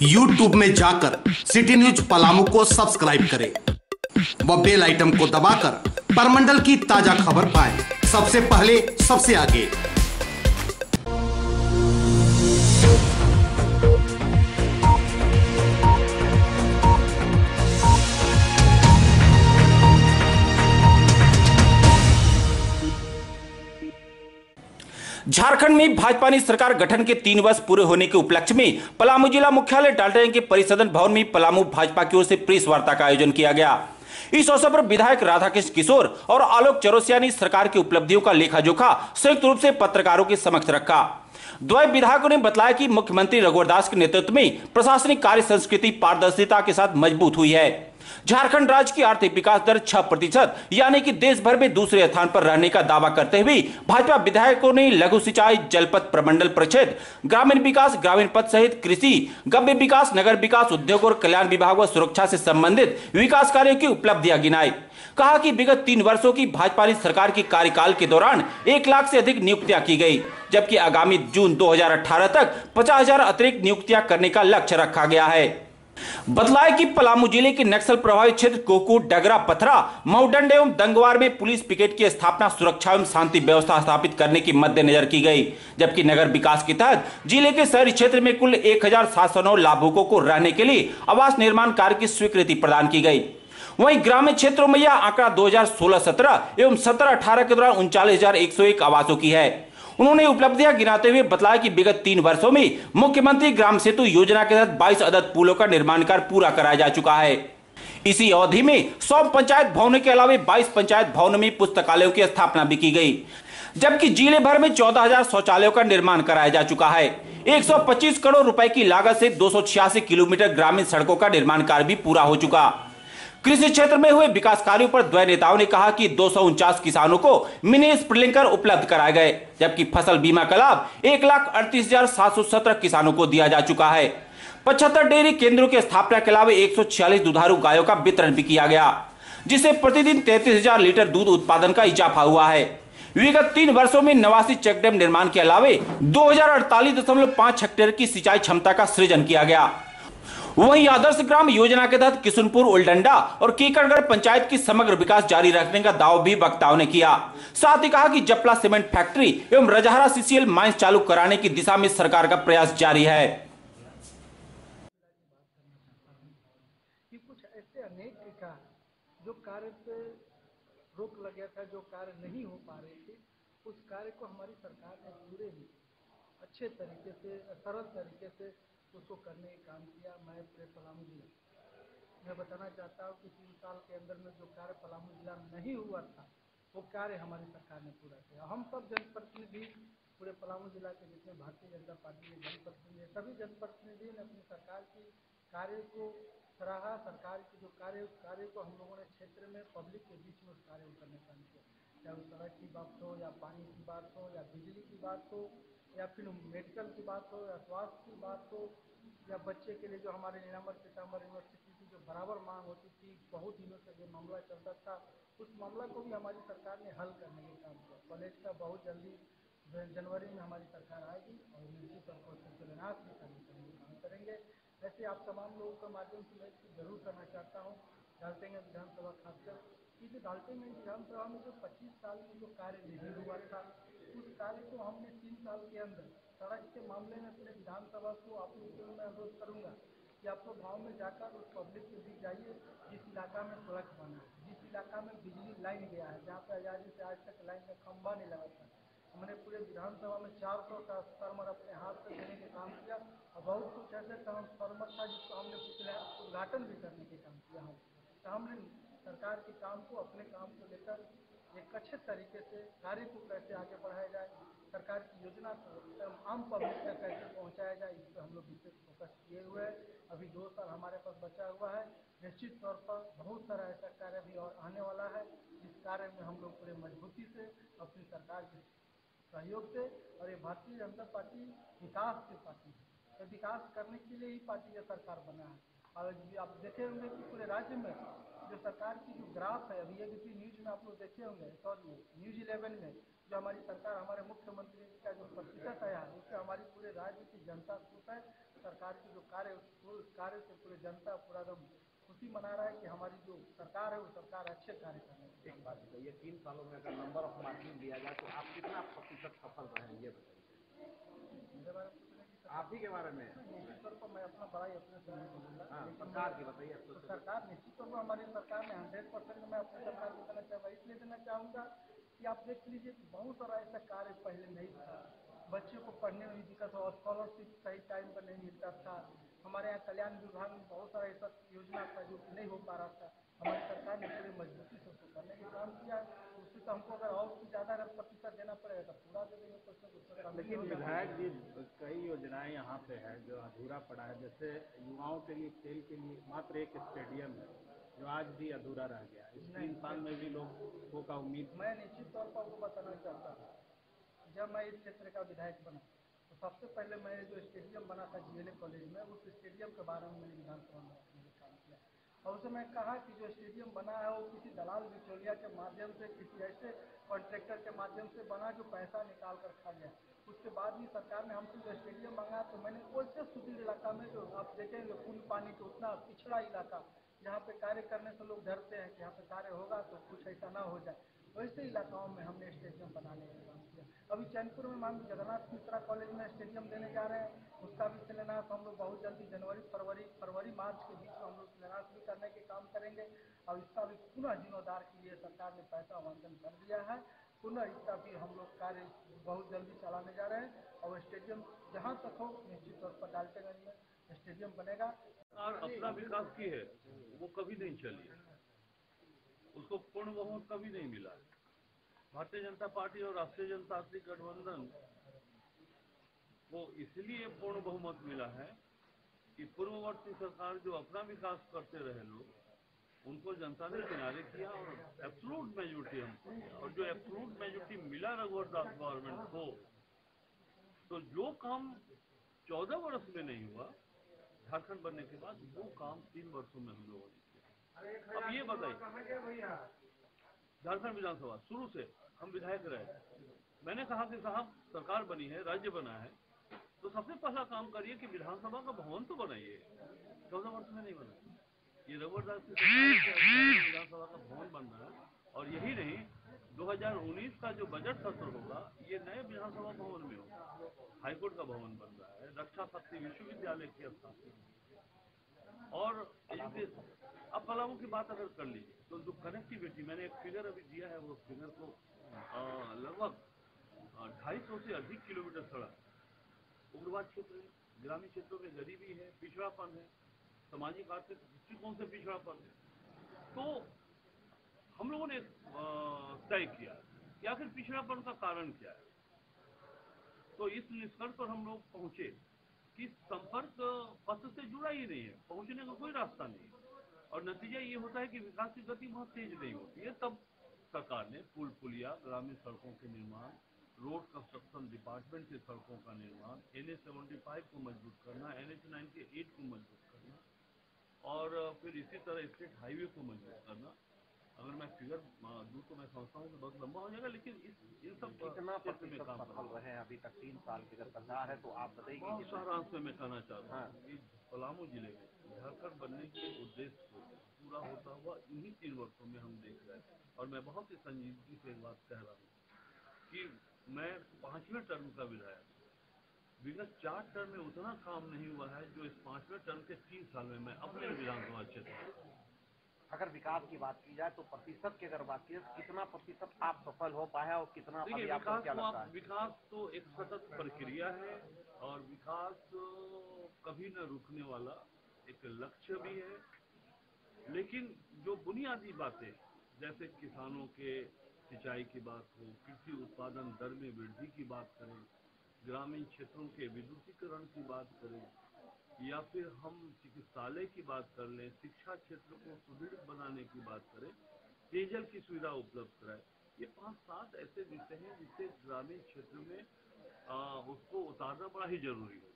YouTube में जाकर city news Palamu को सब्सक्राइब करें व बेल आइटम को दबाकर परमंडल की ताजा खबर पाएं सबसे पहले सबसे आगे। झारखंड में भाजपा ने सरकार गठन के 3 वर्ष पूरे होने के उपलक्ष्य में पलामू जिला मुख्यालय डाल्टनगंज के परिसदन भवन में पलामू भाजपा की ओर से प्रेस वार्ता का आयोजन किया गया। इस अवसर पर विधायक राधाकृष्ण किशोर और आलोक चौरसिया ने सरकार की उपलब्धियों का लेखा जोखा संयुक्त रूप से पत्रकारों के समक्ष रखा। द्वय विधायकों ने बताया कि मुख्यमंत्री रघुवर दास के नेतृत्व में प्रशासनिक कार्य संस्कृति पारदर्शिता के साथ मजबूत हुई है। झारखंड राज्य की आर्थिक विकास दर 6% यानी कि देश भर में दूसरे स्थान पर रहने का दावा करते हुए भाजपा विधायकों ने लघु सिंचाई, जलपथ प्रमंडल परिषद, ग्रामीण विकास, ग्रामीण पथ सहित कृषि, गव्य विकास, नगर विकास, उद्योग और कल्याण विभाग व सुरक्षा से संबंधित विकास कार्यों की उपलब्धियां गिनाई। कहा कि विगत 3 वर्षों की भाजपा ने सरकार के कार्यकाल के दौरान 1 लाख से अधिक नियुक्तियां की गई, जबकि आगामी जून 2018 तक 50,000 अतिरिक्त नियुक्तियां करने का लक्ष्य रखा गया है। बतलाए कि पलामू जिले के नक्सल प्रभावित क्षेत्र कोकूट, डगरा, पथरा, मऊडंड एवं दंगवार में पुलिस पिकेट की स्थापना सुरक्षा एवं शांति व्यवस्था स्थापित करने के मद्देनजर की गई, जबकि नगर विकास के तहत जिले के शहरी क्षेत्र में कुल 1709 लाभुकों को रहने के लिए आवास निर्माण कार्य की स्वीकृति प्रदान की गई। वहीं ग्रामीण क्षेत्रों में यह आंकड़ा 2016-17 एवं 17-18 के दौरान 39,101 आवासों की है। उन्होंने उपलब्धियां गिनाते हुए बताया कि विगत 3 वर्षों में मुख्यमंत्री ग्राम सेतु योजना के तहत 22 अदद पुलों का निर्माण कार्य पूरा कराया जा चुका है। इसी अवधि में 100 पंचायत भवनों के अलावा 22 पंचायत भवनों में पुस्तकालयों की स्थापना भी की गई, जबकि जिले भर में 14,000 शौचालयों का निर्माण कराया जा चुका है। 125 करोड़ रुपए की लागत से 286 किलोमीटर ग्रामीण सड़कों का निर्माण कार्य भी पूरा हो चुका। कृषि क्षेत्र में हुए विकास कार्यों पर द्वय नेताओं ने कहा कि 249 किसानों को मिनी स्प्रिंकलर उपलब्ध कराए गए, जबकि फसल बीमा का लाभ 1,38,717 किसानों को दिया जा चुका है। 75 डेयरी केंद्रों की स्थापना के अलावा 146 दुधारू गायों का वितरण भी किया गया, जिससे प्रतिदिन 33,000 लीटर दूध उत्पादन का इजाफा हुआ है। विगत 3 वर्षों में 89 चेकडैम निर्माण के अलावे 2048.5 हेक्टेयर की सिंचाई क्षमता का सृजन किया गया। वहीं आदर्श ग्राम योजना के तहत किशुनपुर, उलडंडा और कीकरगढ़ पंचायत की समग्र विकास जारी रखने का दावा भी वक्ताओं ने किया। साथ ही कहा कि जपला सीमेंट फैक्ट्री एवं रजहरा सीसीएल माइंस चालू कराने की दिशा में सरकार का प्रयास जारी है। कि कुछ ऐसे अनेक विकास जो कार्य पे रोक लग गया था, जो कार्य नहीं हो पा रहे थे, उस कार्य को हमारी सरकार ने पूरे ही अच्छे तरीके से, सरल तरीके से उसको करने का काम किया। मैं पूरे पलामू जिला मैं बताना चाहता हूँ कि 3 साल के अंदर में जो कार्य पलामू जिला में नहीं हुआ था, वो कार्य हमारी सरकार ने पूरा किया। हम सब जनप्रतिनिधि, पूरे पलामू जिला के जितने भारतीय जनता पार्टी के जनप्रतिनिधि, सभी जनप्रतिनिधि ने अपनी सरकार की कार्य को सराहा। सरकार की जो कार्य को हम लोगों ने क्षेत्र में पब्लिक के बीच में उस कार्य को करने का काम किया, चाहे वो सड़क की बात हो, या पानी की बात हो, या बिजली की बात हो, या फिर मेडिकल की बात हो, या स्वास्थ्य की बात हो, या बच्चे के लिए जो हमारे नीलांबर पीताम्बर यूनिवर्सिटी की जो बराबर मांग होती थी, बहुत दिनों से जो मामला चलता था, उस मामला को भी हमारी सरकार ने हल करने का काम किया। कॉलेज का बहुत जल्दी जनवरी में हमारी सरकार आएगी और निश्चित तौर पर उसका शिलान्यास भी करने का काम करेंगे। ऐसे आप तमाम लोगों के माध्यम से मैं जरूर करना चाहता हूँ, डाल्टनगंज विधानसभा खासकर कि जो डाल्टनगंज विधानसभा में जो 25 साल में जो कार्य नहीं हुआ था, उस कार्य को हमने 3 साल के अंदर सड़क के मामले में अपने विधानसभा को आप लोगों को मैं अनुरोध करूंगा कि आप लोग गाँव में जाकर उस पब्लिक के बीच जाइए, जिस इलाका में सड़क बना है, जिस इलाका में बिजली लाइन गया है, जहाँ पर आज़ादी से आज तक लाइन का खंभा नहीं लगा था, हमने पूरे विधानसभा में 400 ट्रांसफार्मर अपने हाथ से देने का काम किया। और बहुत कुछ ऐसे ट्रांसफार्मर था जिसको हमने पिछले उद्घाटन भी करने के काम किया। हमने सरकार के काम को, अपने काम को लेकर एक अच्छे तरीके से कार्य को कैसे आगे बढ़ाया जाए, सरकार की योजना को आम पब्लिक तक कैसे पहुंचाया जाए, इस पर हम लोग विशेष फोकस किए हुए हैं। अभी 2 साल हमारे पास बचा हुआ है। निश्चित तौर पर बहुत सारा ऐसा कार्य भी और आने वाला है, जिस कार्य में हम लोग पूरे मजबूती से अपनी सरकार के सहयोग से, और ये भारतीय जनता पार्टी विकास की पार्टी है, तो विकास करने के लिए ही पार्टी या सरकार बना है। और आप देखे होंगे कि पूरे राज्य में जो सरकार की जो ग्राफ है, अभी एबीपी न्यूज में आप लोग देखे होंगे, सॉरी न्यूज 11 में जो हमारी सरकार, हमारे मुख्यमंत्री का जो प्रतिशत आया है, उससे हमारी पूरे राज्य की जनता खुश है। सरकार की जो कार्य है उस कार्य से पूरे जनता पूरा एकदम खुशी मना रहा है कि हमारी जो सरकार है वो सरकार अच्छे कार्य कर रही है। एक बात बताइए, 3 सालों में अगर नंबर ऑफ मार्किंग दिया जाए तो आप कितना प्रतिशत सफल रहे हैं, ये बताइए। मेरे बारे में पूछने की आप ही के बारे में निश्चित तौर पर मैं अपना बड़ाई अपने से नहीं बोलूँगा, लेकिन सरकार की बताइए। तो सरकार निश्चित तौर पर हमारी सरकार ने 100% मैं अपनी सरकार को देना चाहूँगा, इसलिए देना चाहूँगा कि आप देख लीजिए कि बहुत सारा ऐसा कार्य पहले नहीं था, बच्चों को पढ़ने में भी दिक्कत हो, स्कॉलरशिप सही टाइम पर नहीं मिलता था, हमारे यहाँ कल्याण विभाग में बहुत सारा ऐसा योजना था जो नहीं हो पा रहा था। हमारी सरकार ने पूरे मजबूती से उसको करने का काम किया, उससे तो हमको अगर और भी ज़्यादा अगर प्रतिशत देना पड़ेगा तो पूरा दे देंगे प्रतिशत। लेकिन विधायक जी, कई योजनाएं यहाँ पे है जो अधूरा पड़ा है, जैसे युवाओं के लिए खेल के लिए मात्र एक स्टेडियम है जो आज भी अधूरा रह गया। इस 3 साल में भी लोगों का उम्मीद। मैं निश्चित तौर पर आपको बताना चाहता हूँ, जब मैं इस क्षेत्र का विधायक बना तो सबसे पहले मैंने जो स्टेडियम बना था GLA कॉलेज में, उस स्टेडियम के बारे में मैंने विधानसभा में काम किया और उसे मैं कहा कि जो स्टेडियम बना है वो किसी दलाल बिचौलिया के माध्यम से, किसी ऐसे कॉन्ट्रैक्टर के माध्यम से बना जो पैसा निकाल कर खा गया। उसके बाद भी सरकार ने हमसे जो स्टेडियम मांगा तो मैंने वैसे सुदूर इलाका में, जो आप देखेंगे पुल पानी के उतना पिछड़ा इलाका जहाँ पे कार्य करने से लोग डरते हैं कि यहाँ पे कार्य होगा तो कुछ ऐसा ना हो जाए, वैसे इलाकाओं में हमने स्टेडियम बनाने का काम किया। अभी चैनपुर में मान जगन्नाथ मिश्रा कॉलेज में स्टेडियम देने जा रहे हैं, उसका भी शिलान्यास हम लोग बहुत जल्दी फरवरी मार्च के बीच में हम लोग शिलान्यास भी करने के काम करेंगे और इसका भी पुनः जीर्णोद्धार के लिए सरकार ने पैसा आवंटन कर दिया है। पुनः इसका भी हम लोग कार्य बहुत जल्दी चलाने जा रहे हैं और स्टेडियम जहाँ तक हो निश्चित तौर पर डाल्टेगंज में स्टेडियम बनेगा। और अपना विकास की है वो कभी नहीं चली, उसको पूर्ण बहुमत कभी नहीं मिला। भारतीय जनता पार्टी और राष्ट्रीय जनतांत्रिक गठबंधन को इसलिए पूर्ण बहुमत मिला है कि पूर्ववर्ती सरकार जो अपना विकास करते रहे लोग, उनको जनता ने किनारे किया और एब्सोल्यूट मेजोरिटी हमको दिया। और जो एब्सोल्यूट मेजोरिटी मिला रघुवर दास गवर्नमेंट को, तो जो काम 14 वर्ष में नहीं हुआ झारखंड बनने के बाद, वो काम 3 वर्षों में हम लोगों ने किया। अब ये बताइए, झारखंड विधानसभा शुरू से हम विधायक रहे, मैंने कहा कि साहब सरकार बनी है, राज्य बना है, तो सबसे पहला काम करिए कि विधानसभा का भवन तो बनाइए। 14 वर्ष में नहीं बना, ये रघुवर दास की सरकार के विधानसभा का भवन बन रहा है। और यही नहीं, 2019 का जो बजट सत्र होगा ये नए विधानसभा भवन में होगा, हाईकोर्ट का भवन बन रहा है, रक्षा शक्ति विश्वविद्यालय की स्थापना और अब पलामू की बात अगर कर लीजिए तो जो कनेक्टिविटी, मैंने एक फिगर अभी दिया है, वो फिगर को लगभग 250 से अधिक किलोमीटर सड़क उग्रवाद क्षेत्र है, ग्रामीण क्षेत्रों में गरीबी है, पिछड़ापन है, सामाजिक आर्थिक दृष्टिकोण से पिछड़ापन है। तो हम लोगों ने तय किया कि आखिर पिछड़ापन का कारण क्या है। तो इस निष्कर्ष पर हम लोग पहुंचे कि संपर्क पथ से जुड़ा ही नहीं है, पहुंचने का कोई रास्ता नहीं है। और नतीजा ये होता है कि विकास की गति बहुत तेज नहीं होती है। तब सरकार ने पुल पुलिया, ग्रामीण सड़कों के निर्माण, रोड कंस्ट्रक्शन डिपार्टमेंट से सड़कों का निर्माण, NH-75 को मजबूत करना, NH-98 को मजबूत करना और फिर इसी तरह स्टेट हाईवे को मजबूत करना। अगर मैं फिगर दूं तो मैं समझता हूँ कि बहुत लंबा हो जाएगा, लेकिन इन सब कितना प्रतिशत सफल रहे हैं अभी तक 3 साल की अगर सरकार है तो आप बताइए। बहुत सारा अंश में मैं कहना चाहता हूँ कि पलामू जिले में झारखंड बनने के उद्देश्य को पूरा होता हुआ इन्हीं 3 वर्षों में हम देख रहे हैं। और मैं बहुत ही संजीदगी से एक बात कह रहा हूँ कि मैं 5वें टर्म का विधायक, विगत 4 टर्म में उतना काम नहीं हुआ है जो इस 5वें टर्म के 3 साल में मैं अपने विधानसभा क्षेत्र। अगर विकास की बात की जाए तो प्रतिशत की अगर बात की जाए, कितना प्रतिशत आप सफल हो पाए और कितना अभी आपको क्या लगता है? विकास तो एक सतत प्रक्रिया है और विकास कभी न रुकने वाला एक लक्ष्य भी है। लेकिन जो बुनियादी बातें, जैसे किसानों के सिंचाई की बात हो, कृषि उत्पादन दर में वृद्धि की बात करें, ग्रामीण क्षेत्रों के विद्युतीकरण की बात करें, या फिर हम चिकित्सालय की बात कर लें, शिक्षा क्षेत्र को सुदृढ़ बनाने की बात करें, पेयजल की सुविधा उपलब्ध कराए, ये 5-7 ऐसे विषय हैं जिससे ग्रामीण क्षेत्र में उसको उतारना बड़ा ही जरूरी है।